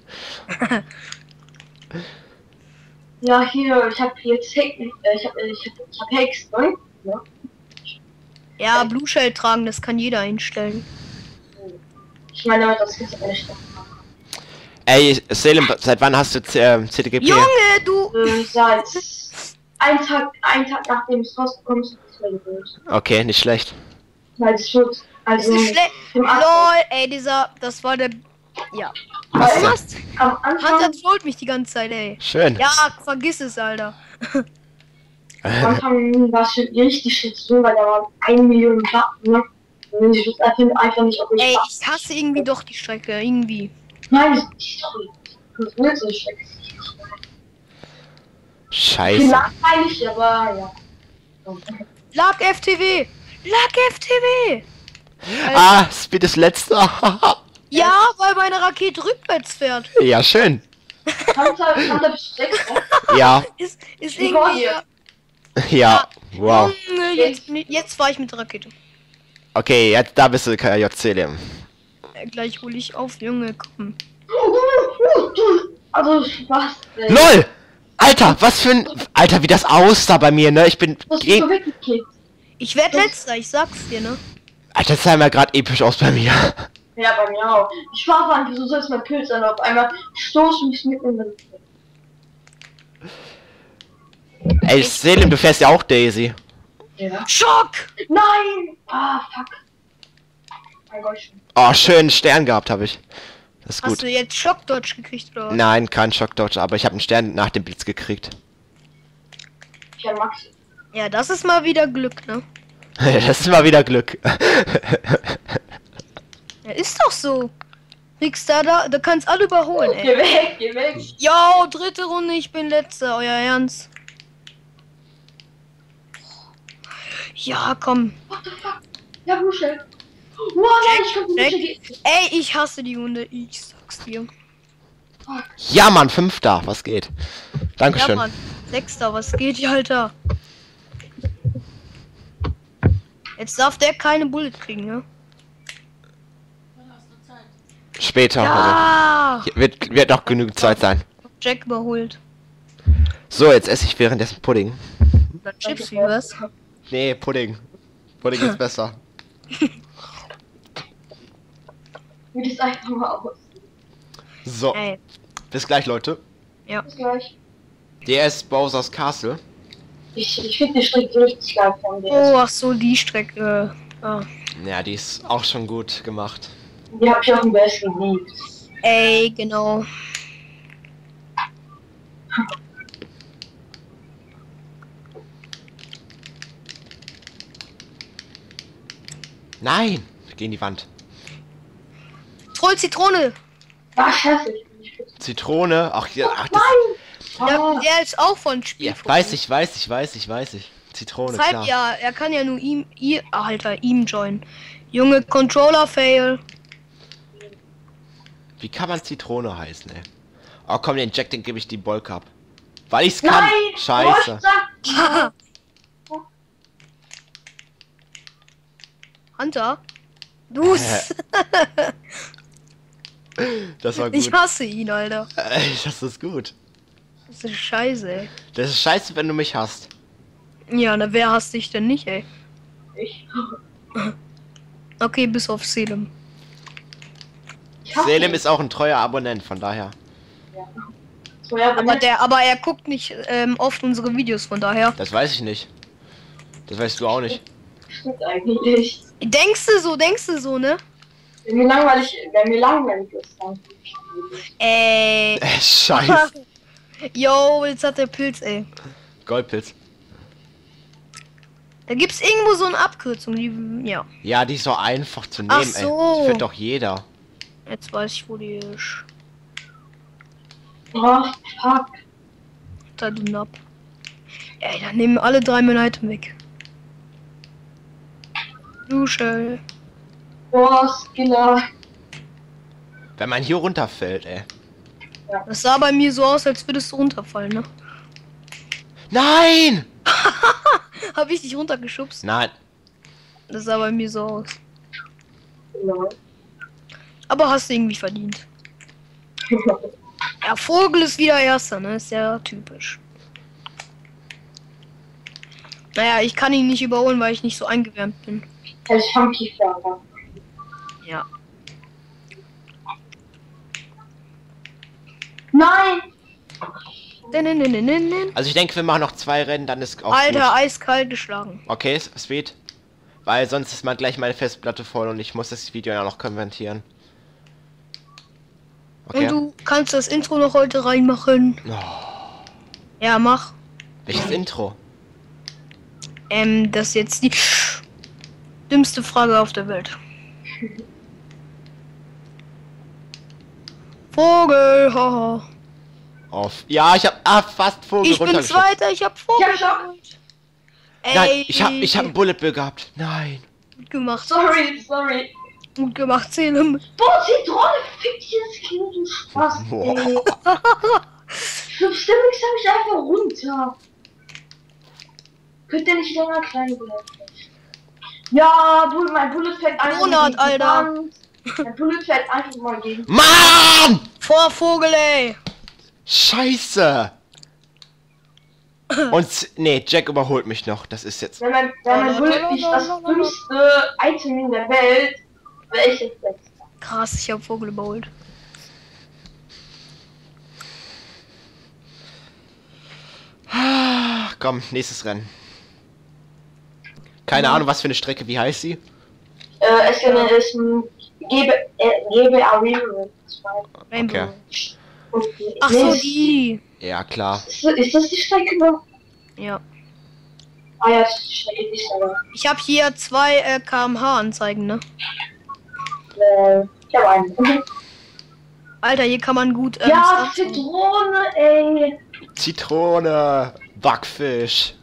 Ja, hier, ich hab jetzt Hacken, ich hab Hacks, ne? Ja. Ja, Blue Shell tragen, das kann jeder einstellen. Ich meine, das gibt's aber nicht. Ey, Selim, seit wann hast du CTGP? Junge, du! Seit ein Tag nachdem es rausgekommen ist, ist es mir gewöhnt. Okay, nicht schlecht. Weil es wird, Das also, ist schlecht. im Anfang- LOL, ey, das war der. Ja. Was Du denn? hast. am Anfang, Hunter trollt mich die ganze Zeit, ey. Schön. Ja, vergiss es, Alter. am Anfang war es schon richtig schlecht so, weil da waren 1 Million Daten, ne? Ich weiß einfach nicht, ob ich. Ey, ich hasse irgendwie doch die Strecke, irgendwie. Nein, das ist nicht toll. Das will so schlecht. Scheiße. Langweilig, aber ja. Lag FTW! Lag FTW! Ah, Speed ist letzter. Ja, weil meine Rakete rückwärts fährt. Ja, schön. Hunter bist du 6, ne? Ja, Ist Wie war irgendwie. hier? ja. Wow. Junge, jetzt fahre ich mit der Rakete. Okay, jetzt da bist du KJC. Gleich hole ich auf, Junge, komm. Also, was? LOL! Alter, was für ein... Alter, wie das aussah bei mir, ne? Ich bin... Was ist so weggekickt? Ich werde letzter, ich sag's dir, ne? Alter, das sah mal gerade episch aus bei mir. Ja, bei mir auch. Ich war einfach, so soll's mein Pilz sein, auf einmal stoßen mich mitten in den. Ey, Selim, du fährst ja auch Daisy. Ja. Schock! Nein! Ah, fuck. Mein Gott. Oh, schönen Stern gehabt habe ich. Das ist Hast gut. du jetzt Schock-Dodge gekriegt, oder was? Nein, kein Shock-Dodge, aber ich habe einen Stern nach dem Blitz gekriegt. Ja, Max. Ja, das ist mal wieder Glück, ne? Das ist mal wieder Glück. Ja, ist doch so. Kriegst da kannst alle überholen, ey. Geh weg, geh weg. Jo, dritte Runde, ich bin letzter, euer Ernst. Ja, komm. What the fuck? Ja, Buschel. Wow, ich kann Jack. Buschel. Ey, ich hasse die Hunde, ich sag's dir. Ja, Mann, 5 da, was geht? Ja, Dankeschön. Mann. Sechster, was geht hier, Alter? Jetzt darf der keine Bullet kriegen, ne? Später. Ja! Also, wird noch genügend Zeit sein. Jack überholt. So, jetzt esse ich währenddessen Pudding. Oder Chips, wie was? Nee, Pudding. Pudding ist besser. Wie das einfach mal aus. So, Ey, bis gleich, Leute. Bis gleich. DS Bowser's Castle. Ich finde die Strecke richtig geil von dir. oh, ach so, die Strecke. Ah. Ja, die ist auch schon gut gemacht. Die hab ich auch am besten geliebt. Ey, genau. Nein! Gegen die Wand. Troll Zitrone! Ah, scheiße. Zitrone. Ach, ja, ach das. Ah, Der ist auch von Spiel. Ja, weiß ich. Zitrone, Deshalb klar. ja, er kann ja nur ihm joinen. Junge, Controller fail. Wie kann man Zitrone heißen, ey? Oh komm, den Jack, den gebe ich die Bolk ab. Weil ich's kann. nein! Scheiße. Hunter? Du. Das war Ich gut. hasse ihn, Alter. Das ist gut. Das ist scheiße, ey. Das ist scheiße, wenn du mich hast. Ja, na wer hasst dich denn nicht, ey? Ich. Okay, bis auf Selim. Ich hasse Selim ihn. ist auch ein treuer Abonnent, von daher. So, ja, Aber er guckt nicht oft unsere Videos, von daher. Das weiß ich nicht. Das weißt du auch nicht. stimmt eigentlich. Denkst du so, ne? Wenn mir langweilig ist, dann. Scheiße. Yo, jetzt hat der Pilz, ey. Goldpilz. Da gibt's irgendwo so eine Abkürzung, die, ja. Ja, die ist so einfach zu Ach nehmen, ey. so. Die findet doch jeder. Jetzt weiß ich, wo die ist. Oh, fuck. Da dünn ab. Ey, dann nehmen alle 3 meine Item weg. Dusche. Boah, Skiller. Wenn man hier runterfällt, ey. Das sah bei mir so aus, als würdest du runterfallen, ne? Nein! Hab ich dich runtergeschubst? Nein. Das sah bei mir so aus. Ja. Aber hast du irgendwie verdient. Ja, Vogel ist wieder Erster, ne? Ist ja typisch. Naja, ich kann ihn nicht überholen, weil ich nicht so eingewärmt bin. Er ist funky Fahrer. Ja. Nein! Also ich denke, wir machen noch 2 Rennen, dann ist auch Alter, gut. eiskalt geschlagen. Okay, Speed. Weil sonst ist mal gleich meine Festplatte voll und ich muss das Video ja noch konvertieren. Okay. Und du kannst das Intro noch heute reinmachen. Oh, Ja, mach. welches Intro? Das jetzt die... Dümmste Frage auf der Welt. Vogel, haha. Auf. Ja, ich hab fast Vogel Ich bin runtergeschubst. Zweiter, ich hab Vogel. Ja, schau. geholt. Ey, Nein, ich hab einen Bullet Bill gehabt. Nein. Gut gemacht. Sorry. Gut gemacht, Seele. Boah, Zitrone, fick dieses Kind, du Spaß, Boah. ey. Für Stimmung sag ich einfach runter. Könnt ihr nicht länger klein bleiben? Ja, mein Bullet fällt einfach Monat, gegen die Alter. Wand. Mein Bullet fällt einfach mal gegen. Mann! Vor Vogel, ey. Scheiße. Und nee, Jack überholt mich noch. Das ist jetzt. Wenn mein Bullet nicht das dümmste Item in der Welt, wäre ich jetzt letzter. Krass, ich hab Vogel überholt. Komm, nächstes Rennen. Keine Ahnung, was für eine Strecke. Wie heißt sie? Es ist ein GBA River 2. Rainbow. Okay. Okay. Ach so, die. Ja, klar. Ist das die Strecke noch? Ja. Ah ja, das ist die Strecke, die ist aber. Ich habe hier 2 km/h Anzeigen, ne? Ich habe einen. Alter, hier kann man gut. Ja, Stunts- Zitrone, ey. Zitrone. Backfisch.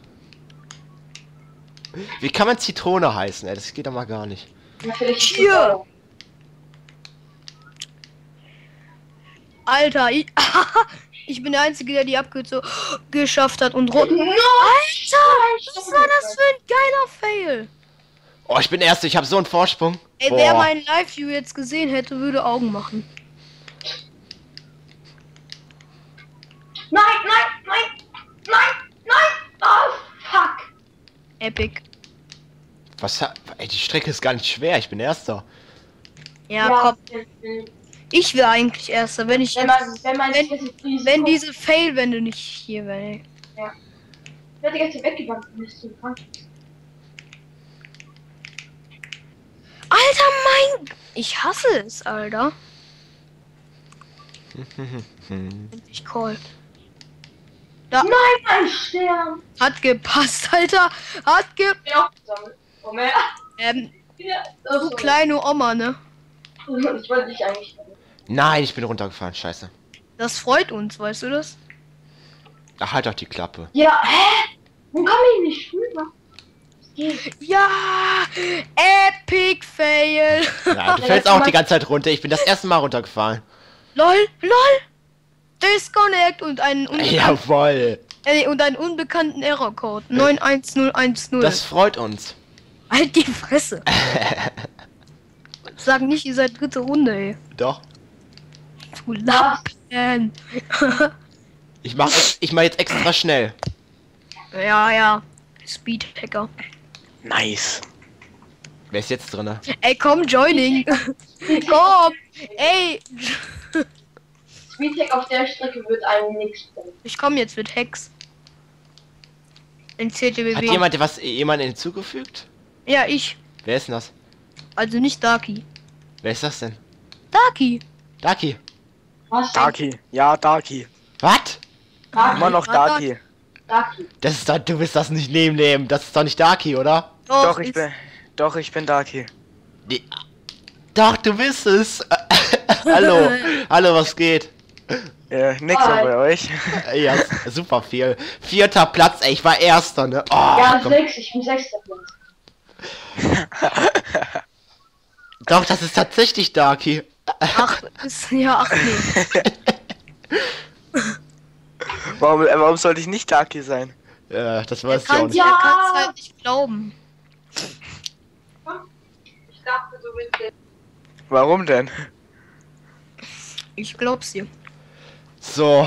Wie kann man Zitrone heißen, ey? Das geht doch mal gar nicht. Natürlich. Hier. Alter, ich bin der Einzige, der die Abkürzung geschafft hat und rot. No! Alter, was war das für ein geiler Fail? Oh, ich bin Erster. Ich habe so einen Vorsprung. Ey, wer meinen Live-View jetzt gesehen hätte, würde Augen machen. Nein! Oh, fuck! Epic. Was? Ey, die Strecke ist gar nicht schwer. Ich bin Erster. Ja, komm. Ich wäre eigentlich Erster, wenn ich. Wenn diese Fail-Wände nicht hier wäre. Ja. Ich werde jetzt weggegangen. Alter, mein. Ich hasse es, Alter. Ich call. Da. Nein, ein Stern! Hat gepasst, Alter. Hat ge. Ja, gesammelt. Moment. Ja, Du kleine Oma, ne? Ich wollte dich eigentlich. Nein, ich bin runtergefahren. Scheiße. Das freut uns, weißt du das? Ach, halt doch die Klappe. Ja, hä? Wo kann ich nicht rüber? Ja! Epic Fail! Ja, du fällst auch die ganze Zeit runter. Ich bin das erste Mal runtergefahren. LOL! Disconnect und einen Jawoll. und einen unbekannten Errorcode. 91010. Das freut uns. Halt die Fresse. Sag nicht, ihr seid dritte Runde, ey. Doch. Du Lappen. Ich mach jetzt extra schnell. Ja. Speedhacker. Nice. Wer ist jetzt drinne? Ey, komm, joining. Komm. Ey. Speedtech auf der Strecke wird einem nichts bringen. Ich komme jetzt mit Hex. In Hat CTBW. jemand hinzugefügt? Ja, ich. Wer ist denn das? Also nicht Darky. Wer ist das denn? Darky. Daki. Was? Darky. Ja, Darky. Was? Immer noch Ja, Darky. Darky. Das ist doch, du willst das nicht nehmen. Das ist doch nicht Daki, oder? Doch, ist- ich bin Darky. Nee. Doch, du bist es. Hallo. Hallo, was geht? Nix Hi. bei euch. Ja, super viel. 4. Platz, ey, ich war Erster, ne? Oh, Ja, komm. 6, ich bin 6. Doch, das ist tatsächlich Daki. Ach, ist ja, ach nee. Warum sollte ich nicht Darky sein? Ja, das Er weiß ich auch kann nicht. Ja. es halt nicht glauben. Ich dachte, du willst. Warum denn? Ich glaub's dir. So.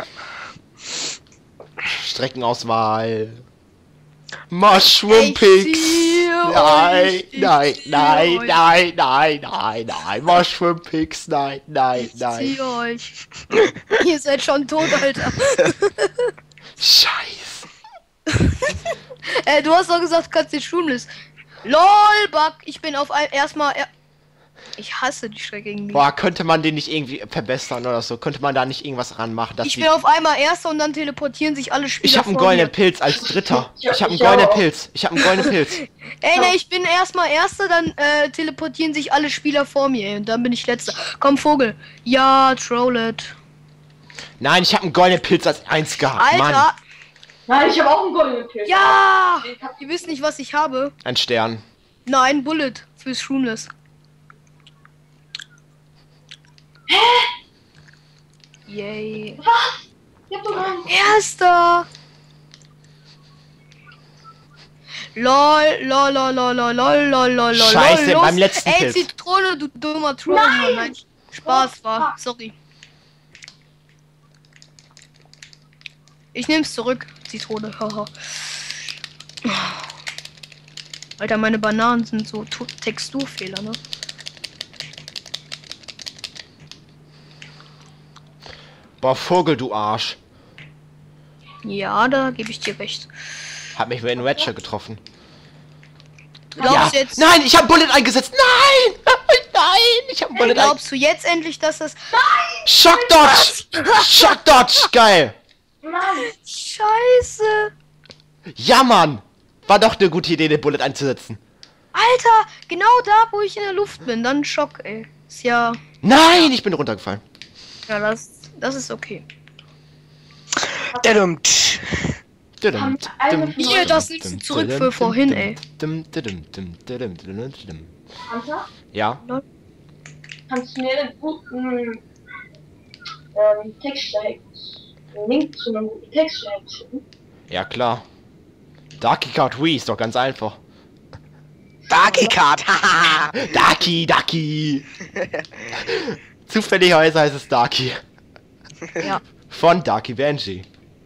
Streckenauswahl. Mushroom Ich Picks. ziehe Nein, euch, ich nein, ziehe nein, euch. nein, nein, nein, nein. Mushroom Picks, nein, nein, Ich nein. ziehe euch. Ihr seid schon tot, Alter. Scheiße. Du hast doch gesagt, du kannst die Schulmlist. LOL, Bug. Ich bin auf erstmal. Ich hasse die Strecke irgendwie. Boah, könnte man den nicht irgendwie verbessern oder so? Könnte man da nicht irgendwas ranmachen, dass Ich die... bin auf einmal Erster und dann teleportieren sich alle Spieler Ich habe einen vor goldenen mir. Pilz als Dritter. Ja, Ich habe einen ich goldenen auch. Pilz. Ich habe einen goldenen Pilz. Ey, ne, ich bin erstmal Erster, dann teleportieren sich alle Spieler vor mir ey, und dann bin ich Letzter. Komm, Vogel. Ja, Trollet. Nein, ich habe einen goldenen Pilz als 1 gehabt. Alter, Mann. Nein, ich habe auch einen goldenen Pilz. ja! Ihr wisst nicht, was ich habe. Ein Stern. Nein, Bullet fürs Shroomless. Yay. Ich hab doch einen. Erster! Lol, lol, lol, lol, lol, lol, lol, lol, Scheiße, los. beim letzten Ey, Pilz. Zitrone, du dummer Troll. Mann. Nein, Spaß war. Sorry. Ich nehm's zurück, Zitrone. Haha. Alter, meine Bananen sind so Texturfehler, ne? Boah, Vogel, du Arsch. Ja, da gebe ich dir recht. Hat mich mit einem Ratchet getroffen. Glaubst du jetzt, Nein, ich habe Bullet eingesetzt. Nein! Nein, ich habe Bullet eingesetzt. glaubst du jetzt endlich, dass das... Shock Dodge! Shock Dodge! Geil! Nein. Scheiße! Ja, Mann! War doch eine gute Idee, den Bullet einzusetzen. Alter, genau da, wo ich in der Luft bin. Dann Schock, ey. Ist ja... Nein, ich bin runtergefallen. Ja, das ist okay. Dadum. Hier, das nimmst du zurück für vorhin, ey. Hunter, Ja, kannst du mir einen guten Texthack, einen Link zu einem guten Texthack schicken? ja klar. Darky Card Wii ist doch ganz einfach. Darky Card, haha. Darky! Zufälligerweise heißt es Darky. Ja. Von Darky Benji.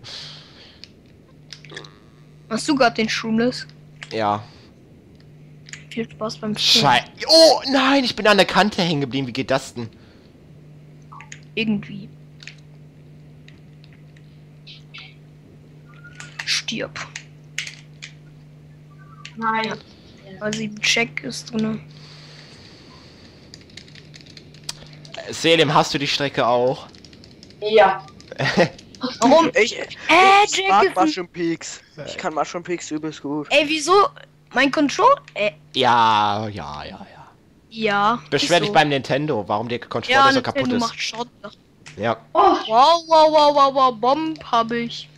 Hast du gerade den Shroomless? Ja. Viel Spaß beim Spielen. Schei. Oh nein, ich bin an der Kante hängen geblieben. Wie geht das denn? Irgendwie. Stirb. Nein. Also ein Check ist drin. Selim, hast du die Strecke auch? Ja. Warum? Ich Jack mag ist ein... Mushroom Peaks. Ich kann Mushroom Peaks übelst gut. Ey, wieso? Mein Control? Ja. Ja. Beschwer ist dich so. beim Nintendo, warum der Controller Ja, so Nintendo kaputt ist. macht Schrott. Ja. Oh, Wow, Bomb hab ich.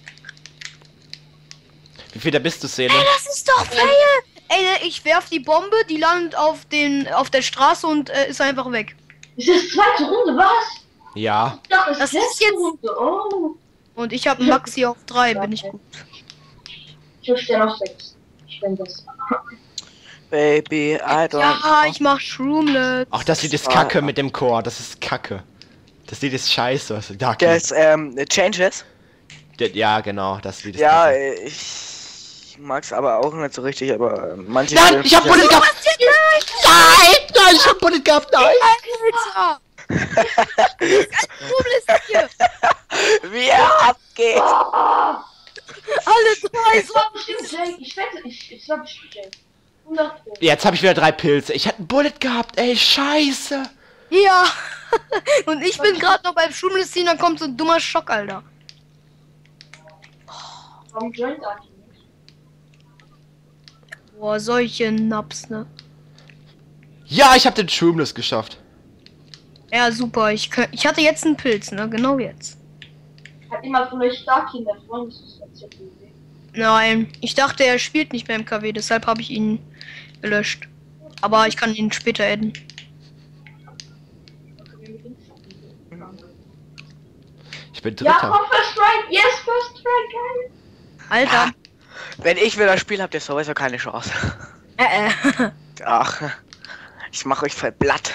Wie viel da bist du, Selim? Ey, das ist doch fail! Ey, ich werf die Bombe, die landet auf der Straße und ist einfach weg. ist das zweite Runde, was? Ja. Ich dachte, Das ist letzte jetzt- Runde. Oh. Und ich habe Maxi auf 3, bin ich gut. Ich hab Stern auf 6. Ich bin das. Baby, I don't. Ja, ich mach Shroomless. Ach, das Lied ist kacke mit dem Chor. Das ist kacke. Das Lied ist scheiße. Also, Darky. Das, Changes. Ja, genau. Das Lied ist Ja, kacke. ich mag's aber auch nicht so richtig, aber manche. Nein, ich hab Bullet gehabt! Nein, ich hab Bullet gehabt, nein! Alter! Shroomless hier! Wie er abgeht! Alle drei Ich war bestimmt Jake. Ich wette, ich war bestimmt Jake. 100 Pro. Jetzt habe ich wieder 3 Pilze. Ich hatte ein Bullet gehabt, ey, scheiße. Ja! Und ich bin gerade noch beim Shroomless ziehen, dann kommt so ein dummer Schock, Alter. Warum joint Aki nicht? Boah, solche Naps, ne? Ja, ich habe den Shroomless geschafft. Ja, super. Ich hatte jetzt einen Pilz, ne? Genau jetzt. Hat jemand von euch Darky in der Freundesliste gesehen? Nein, ich dachte, er spielt nicht mehr im KW, deshalb habe ich ihn gelöscht. Aber ich kann ihn später adden. Ich bin Ja, Dritter. komm, First Strike. Yes, First Strike, geil. Alter. Wenn ich wieder spiele, habt ihr sowieso keine Chance. Äh. Ach, ich mach euch voll blatt.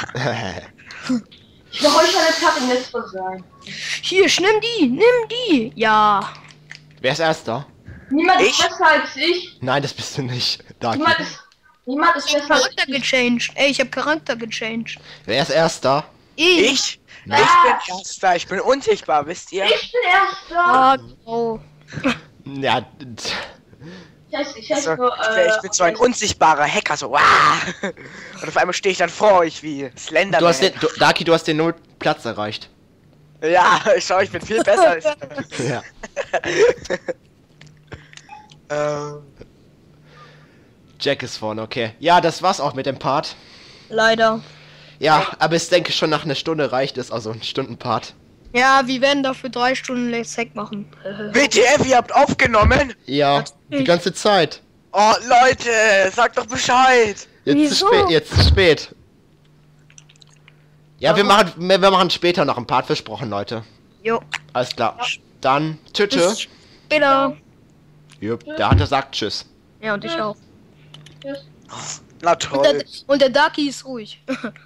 Ich will euch eine Karte im Letzter sein. Hier, nimm die. Ja. Wer ist Erster? Niemand Ich? ist besser als ich. Nein, das bist du nicht. Darky. Niemand ist Ich hab besser als Charakter ich. gechanged. Ey, ich hab Charakter gechanged. Wer ist Erster? Ich? Ja. Ich bin Erster, ich bin unsichtbar, wisst ihr? Ich bin Erster. Ah, oh. Ja, Ich heiße So, nur, ich bin so ein unsichtbarer Hacker, so, wow. Und auf einmal stehe ich dann vor euch wie Slenderman. Daki, du hast den Nullplatz erreicht. Ja, schau, ich bin viel besser als... Ja. Jack ist vorne, okay. Ja, das war's auch mit dem Part. Leider. Ja, aber ich denke schon nach einer Stunde reicht es, also ein Stundenpart. Ja, wir werden dafür 3 Stunden Let's Hack machen. WTF, ihr habt aufgenommen? Ja, die ganze Zeit. Oh, Leute, sagt doch Bescheid. Jetzt ist Wieso? spät, jetzt ist spät. Ja, wir machen später noch einen Part, versprochen, Leute. Jo. Alles klar. Dann, tschüss. Bis später. Jupp, der Hunter sagt tschüss. Ja, und ich auch. Tschüss. Na toll. Und der Ducky ist ruhig.